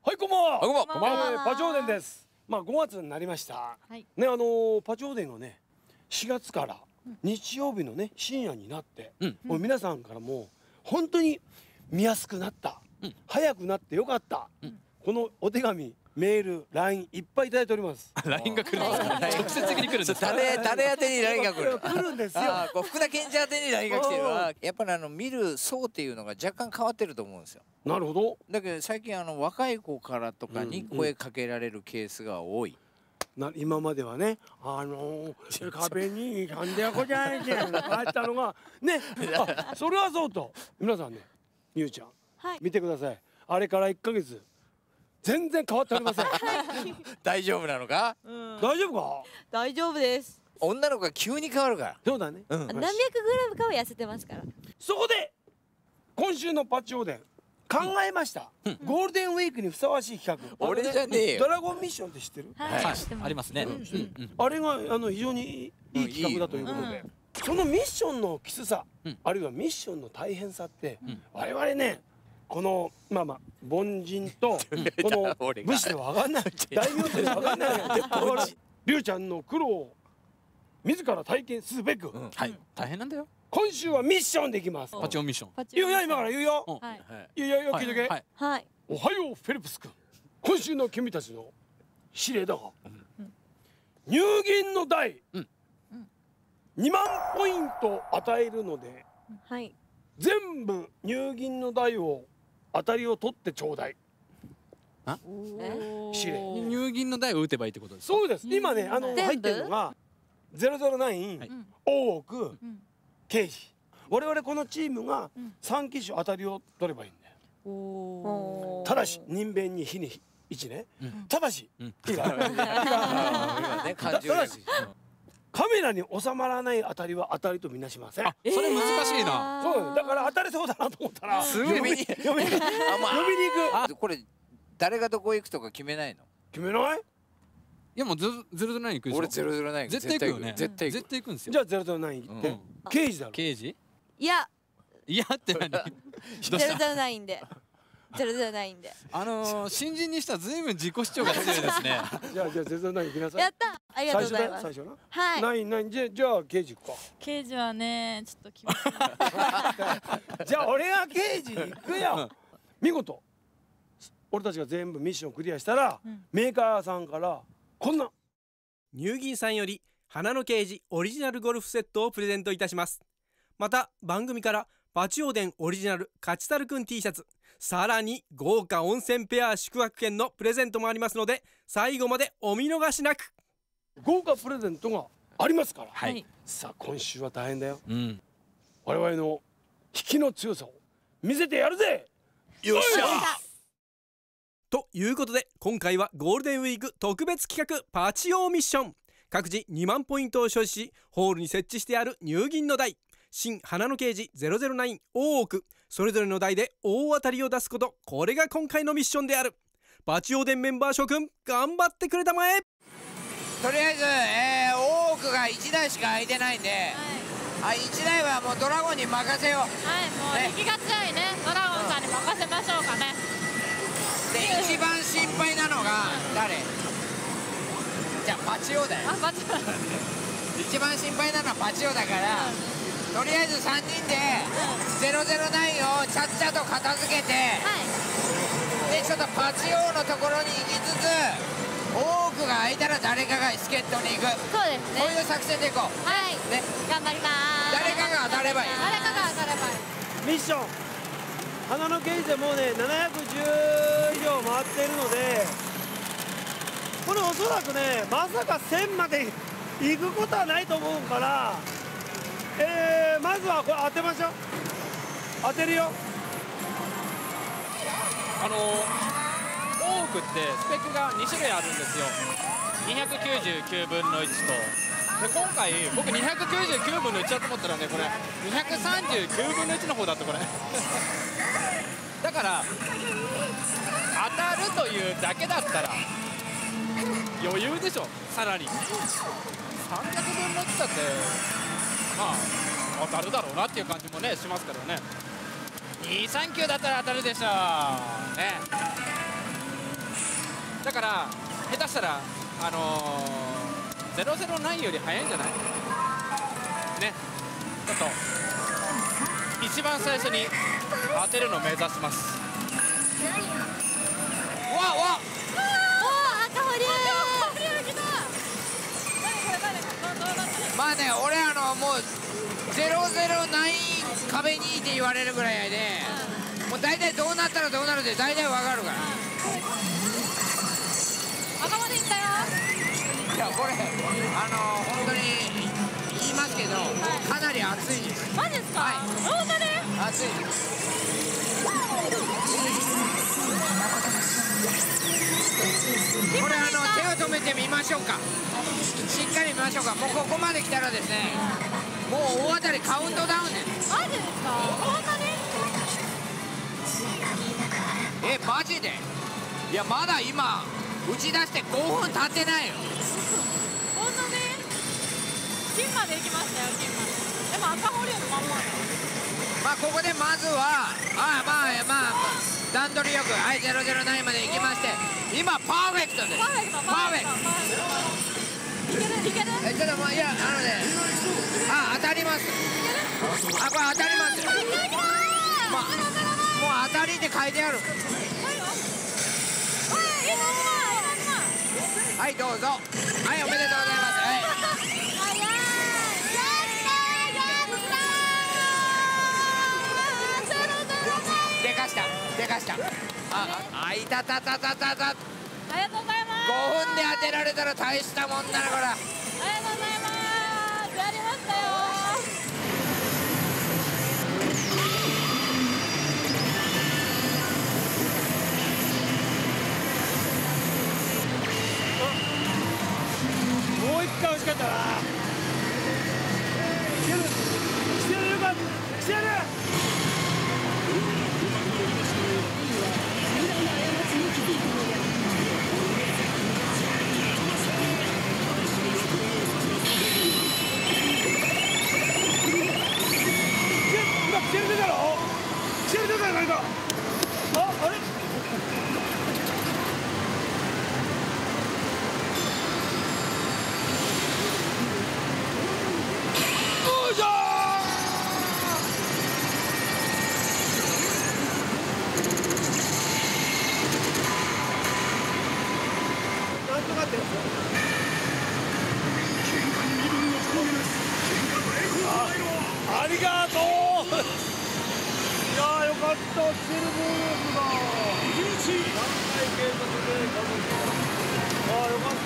はい、こんばんは。 こんばんは。 こんばんはパチオーデンです。5月になりました。 はいね、パチオーデンがね、4月から日曜日のね深夜になって、もう皆さんからも本当に見やすくなった、早くなってよかった、このお手紙、メール、LINE いっぱいいただいております。 LINE が来るんですか。直接的に来るんですか。 誰宛てに LINE が来る。 来るんですよ。 こう福田健一宛てに LINE が来てるわ。やっぱり見る層っていうのが若干変わってると思うんですよ。 なるほど。 だけど最近若い子からとかに声かけられるケースが多い。 今まではね、壁に「なんでやこじゃないけん」ってあったのがね、それはそうと皆さんね、みゆちゃん、見てください。あれから1ヶ月全然変わっておりません。 大丈夫なのか？ 大丈夫か？ 大丈夫です。 女の子が急に変わるから。 そうだね。 何百グラムかは痩せてますから。 そこで今週のパチオーデン考えました。ゴールデンウィークにふさわしい企画。 俺じゃねえよ。 ドラゴンミッションって知ってる？ はい、 ありますね。 あれが非常にいい企画だということで、そのミッションのきつさ、あるいはミッションの大変さって我々ね、この凡人とこの武士では分かんない、大名では分かんないりゅうちゃんの苦労を自ら体験すべく、 大変なんだよ。 今週はミッションでいきます。 パチオンミッション。 言うよ、今から言うよ。言うよ、聞いとけ。 はい。 おはようフェルプス君、今週の君たちの指令だが、入銀の台2万ポイント与えるので、全部入銀の台を当たりを取ってちょうだい。指令。 入銀の台を打てばいいってことですか。 そうです。今ね、入ってるのが009、大奥、刑事。我々このチームが3機種当たりを取ればいいんだよ。ただし人弁に日に1ね。ただしカメラに収まらない当たりは当たりとみなしません。 それ難しいな。 そうだから当たりそうだなと思ったらすぐ読みに行く。これ誰がどこ行くとか決めないの？ 決めない？ いや、もう009行くでしょ。 俺009 絶対行くよね。 絶対行くんですよ。 じゃあ009行って。刑事だろ。 刑事？ いやって何 ？009で。009で。 新人にしたらずいぶん自己主張が強いですね。 じゃあ009行きなさい。 やった。ありがとうございます。 最初な。 はい。 ないじゃあ刑事行くか。 刑事はね、ちょっと厳しい。 じゃあ俺が刑事行くよ。見事俺たちが全部ミッションクリアしたら、メーカーさんからこんな乳銀さんより花のケージオリジナルゴルフセットをプレゼントいたします。また番組からパチオーデンオリジナルカチタルくん T シャツ、さらに豪華温泉ペア宿泊券のプレゼントもありますので、最後までお見逃しなく。 豪華プレゼントがありますから、さあ今週は大変だよ。我々の引きの強さを見せてやるぜ。よっしゃ。 ということで今回はゴールデンウィーク特別企画パチオーミッション。各自2万ポイントを所持し、ホールに設置してある入銀の台、新花のケージ009、大奥、それぞれの台で大当たりを出すこと、これが今回のミッションである。パチオーデンメンバー諸君頑張ってくれたまえ。 とりあえず、大奥が1台しか空いてないんで、1台はもうドラゴンに任せよう。 もう引きが強いね、ドラゴンさんに任せましょうかね。 で一番心配なのが誰？じゃあパチオだよ。一番心配なのはパチオだから、とりあえず3人で009をちゃっちゃと片付けて、でちょっとパチオのところに行きつつ、大奥が空いたら誰かが助っ人に行く。 そうですね。 こういう作戦でいこう。 ね、頑張ります。 誰かが当たればいい。 誰かが当たればいい。 ミッション花のケージでもうね710以上回っているので、これおそらくねまさか1000まで行くことはないと思うから、まずはこれ当てましょう。当てるよ。 大奥ってスペックが2種類あるんですよ。299分の1と。で今回僕299分の1だと思ったらね、これ239分の1の方だってこれだから当たるというだけだったら余裕でしょ。さらに300分の1だって当たるだろうなっていう感じもねしますからね。239だったら当たるでしょうね。 だから下手したら009より早いんじゃないね。ちょっと一番最初に当てるのを目指します。 わわ赤堀まあね、俺もう009壁にって言われるぐらいやで、もう大体どうなったらどうなるって大体わかるから。 赤まで行ったよ。 いやこれ本当に言いますけど、かなり熱いです。 マジですか？ はい、 本当に？ 熱いです。これ手を止めてみましょうか。しっかり見ましょうか。もうここまで来たらですね、もう大当たりカウントダウンです。 マジですか？本当に？ マジで？いやまだ今打ち出して5分経ってないよ。 本当に？金まで行きましたよ、金まで。でも赤堀のまんまだ。 まあここでまずはまあ段取りよく009まで行きまして、今パーフェクトです。パーフェクト。いける？ちょっといや当たります。これ当たりますよ。もう当たりって書いてある。はいどうぞ。はい、おめでとうございます。でかした。いた。 ありがとうございます。 5分で当てられたら大したもんだなこれ。 ありがとうございます。やりましたよ。 もう一回惜しかったな。来てるよかった。来てる。ありがとう。いやよかった。チルボールだ。何回継続でよかった。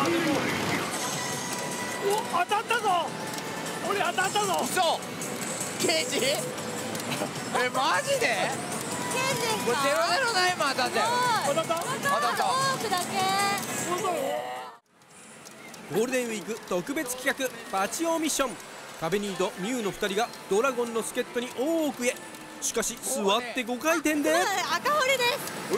でも当たったぞ。俺当たったぞ。 嘘。刑事？マジで？ 刑事ですか？ 009も当たったよ。 当たった。多くだけ。 ゴールデンウィーク特別企画パチオミッション。壁にとミュウの2人がドラゴンの助っ人に大奥へ。しかし座って5回転で赤堀です。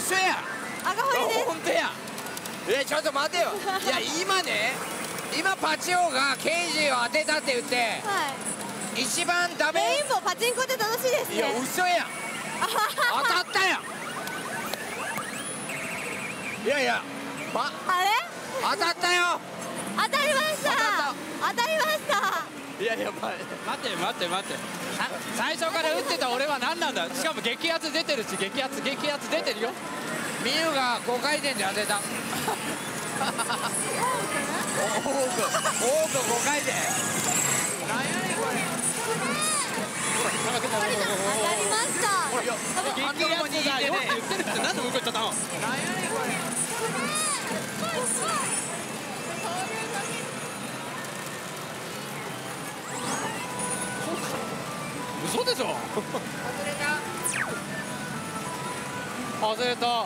嘘や。 赤堀です。 本当や。ちょっと待てよ。いや今パチオが刑事を当てたって言って、一番ダメ。 レインボーパチンコって楽しいですね。 いや嘘や。当たったや。いやあれ？ 当たったよ。 当たりました。当たりました。 いや待って最初から打ってた俺は何なんだ。しかも激アツ出てるし、激アツ出てるよ。 ミユが5回転で当てた。多く5回転。何やねんこれ。 当たりました。 激アツだよって言ってるって何で向こう行っちゃったの。 何やねんこれ。 嘘でしょ。外れた。 は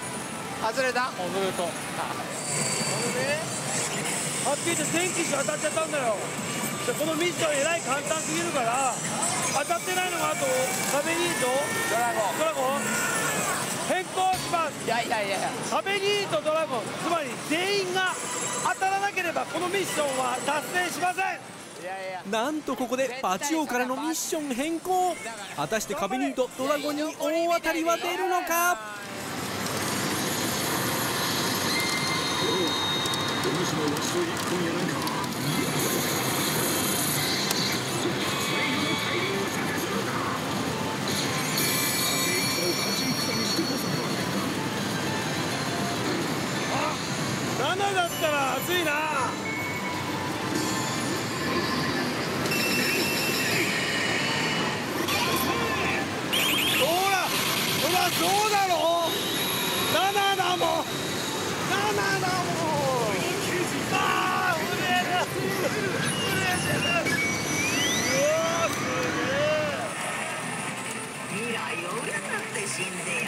っきり言って電気当たっちゃったんだよ。でこのミッションえらい簡単すぎるから当たってないのがあと壁にとドラゴン変更します。 いや壁にとドラゴン、つまり全員が当たらなければこのミッションは達成しません。 なんとここでパチオからのミッション変更。果たして壁にとドラゴンに大当たりは出るのか。 7だったら熱いな。ほらそうだろう。7だもん。7だもん。ああ震える。うわすげえ。 未来を占って死んでや。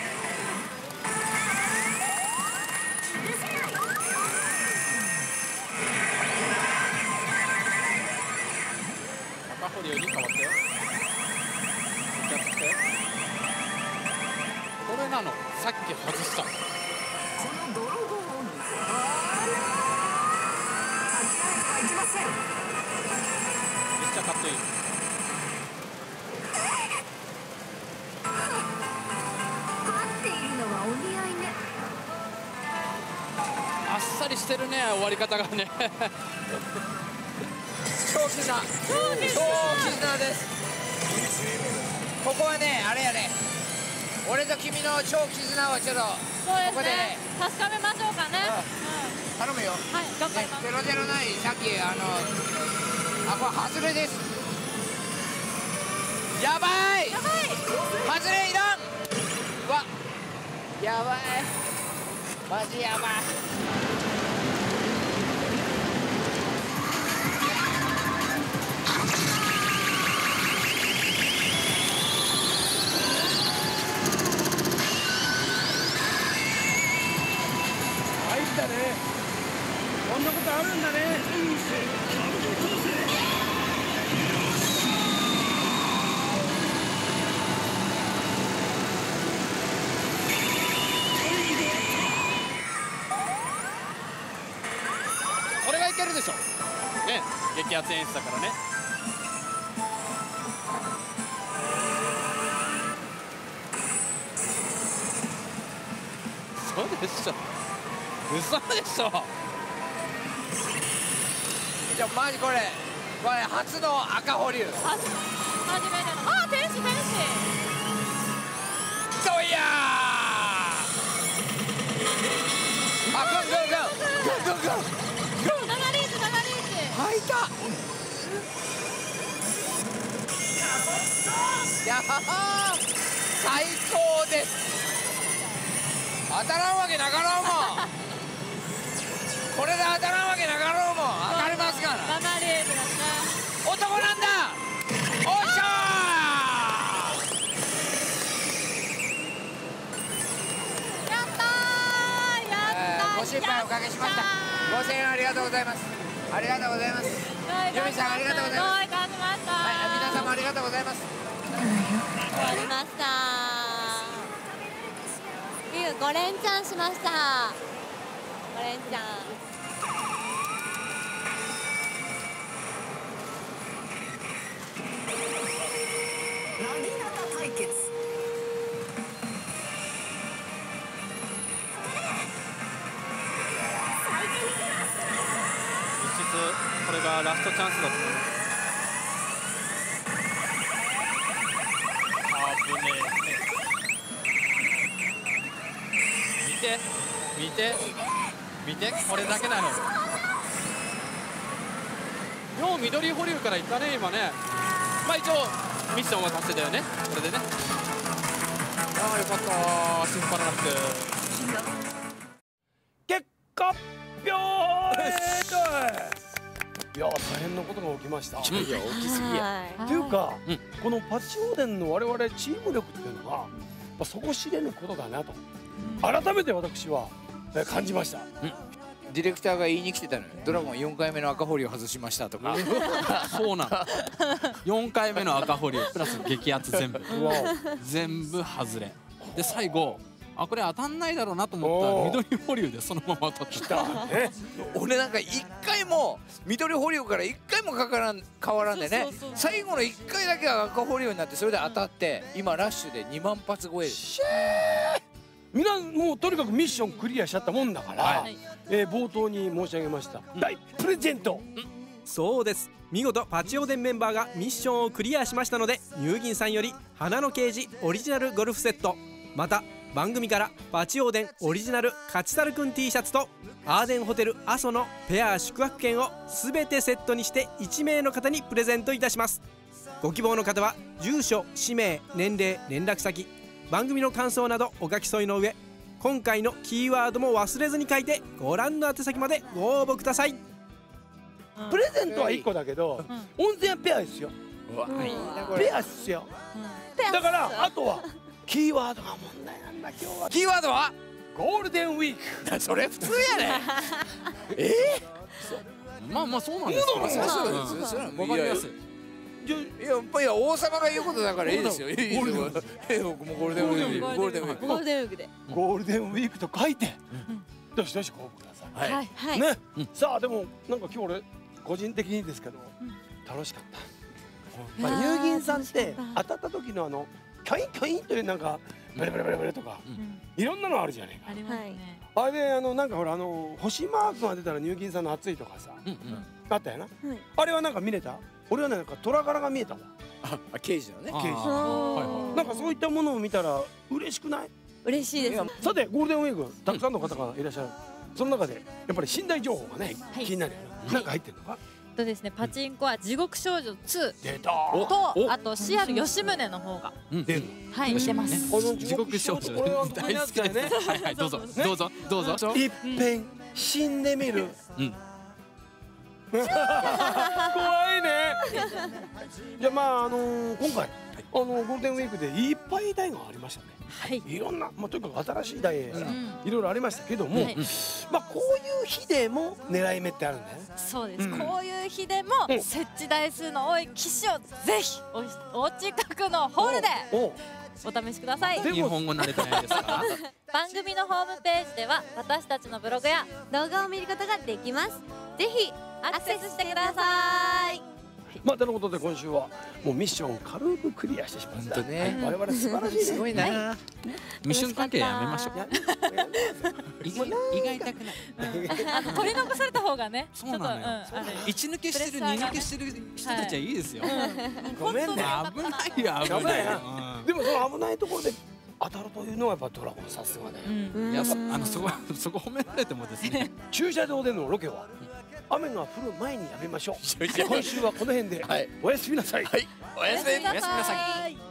赤堀より変わったよ。キャッチしてこれなの、さっき外した。 この泥棒女、間違えてはいけません。 めっちゃかっこいい。 勝っているのはお似合いね。 あっさりしてるね、終わり方がね。 超絆です。ここはね、あれやね、俺と君の超絆をちょっとそうですここでね。確かめましょうかね。 頼むよ。 はい、頑張ります。 009、さっきこれ外れです。やばい外れいらん。うわやばい、マジやばい。 入ったね。こんなことあるんだね。 これがいけるでしょね、激アツ演出だからね。そうでしょ、嘘でしょ。 じゃあマジこれ初の赤保留。 初めての。あ、天使。 どいやー。あ、グン。 7リーチ。 入ったやー、最高です。当たらんわけなかろうもん。これで当たらんわけなかろうもん。当たりますから。 7リーチですね。 男なんだ。おっしゃー。 やったー。 ご心配おかけしました。5000円ありがとうございます。ありがとうございます。由美さんありがとうございます。 どういたしました。 はい、皆様ありがとうございます。 終わりました。5連チャンしました。5連チャン。 なぎなた対決。 実質これがラストチャンスだと思います。危ねえ。見てこれだけなの。よう緑保留からいったね今ね。まあ一応ミッションは達成だよね、これでね。ああよかった、心配なくて。 結果発表。いや大変なことが起きました。 いや大きすぎや。 っていうか、このパチオーデンの我々チーム力っていうのが底知れぬことだなと改めて私は感じました。 ディレクターが言いに来てたのよ。ドラゴン4回目の赤保留外しましたとか。 そうなの。4回目の赤保留プラス激アツ全部外れで、最後これ当たんないだろうなと思ったら緑保留でそのまま当たった。 俺なんか1回も緑保留から1回も変わらんでね、最後の1回だけが赤保留になって、それで当たって今ラッシュで2万発超えです。 みんなもうとにかくミッションクリアしちゃったもんだから、冒頭に申し上げました大プレゼント。 そうです、見事パチオーデンメンバーがミッションをクリアしましたので、乳銀さんより花のケージオリジナルゴルフセット、また番組からパチオーデンオリジナル勝ち猿くん T シャツとアーデンホテル阿蘇のペア宿泊券を全てセットにして1名の方にプレゼントいたします。ご希望の方は住所、氏名、年齢、連絡先、番組の感想などお書き添えの上、今回のキーワードも忘れずに書いてご覧の宛先までご応募ください。 プレゼントは1個だけど、温泉はペアですよ。ペアっすよ。だからあとはキーワードが問題なんだ今日は。 キーワードはゴールデンウィーク。 それ普通やね。 まあまあそうなんですから。わかりやすい。 いや王様が言うことだからいいですよ。いいですよ。もうゴールデンウィーク、ゴールデンウィーク、 ゴールデンウィークで。 ゴールデンウィークと書いて、どしどしご応募ください。 はいはい。 ね。さあでもなんか今日俺個人的にですけど楽しかった。乳銀さんって当たった時のキャインキャインというなんかブレブレブレブレとかいろんなのあるじゃねえか。 ありますね。 あれでなんかほら星マークが出たら乳銀さんの熱いとかさあったよな。あれはなんか見れた？俺はねなんか虎柄が見えたわ。 刑事のね。 刑事。なんかそういったものを見たら嬉しくない？ 嬉しいです。 さてゴールデンウィークたくさんの方がいらっしゃる。その中でやっぱり寝台情報がね気になるよな。なんか入ってるのか？ とですね、パチンコは地獄少女2 出たとあとシアル吉宗の方が出る。 はい出ます。 地獄少女大好きですね。はいはいどうぞどうぞどうぞ。 いっぺん死んでみる。怖いね。じゃあまあ今回ゴールデンウィークでいっぱい台がありましたね。 はい。 いろんなとにかく新しい台いろいろありましたけども、まあこういう日でも狙い目ってあるんだよね。 そうです。こういう日でも設置台数の多い機種をぜひお近くのホールでお試しください。 日本語慣れてないですか？ 番組のホームページでは私たちのブログや動画を見ることができます。ぜひアクセスしてください。 まあということで今週はもうミッション軽くクリアしてしまった。我々素晴らしいね。 すごいな。 ミッション関係やめましょう。胃が痛くない。 取り残された方がね。 そうなのよ。一抜けしてる二抜けしてる人たちはいいですよ。 ごめんね。 危ないよ危ないよ。 でもその危ないところで当たるというのはやっぱドラゴンさすがね。 いやそこ褒められてもですね。 駐車場でのロケは雨が降る前にやめましょう。今週はこの辺でおやすみなさい。 おやすみなさい。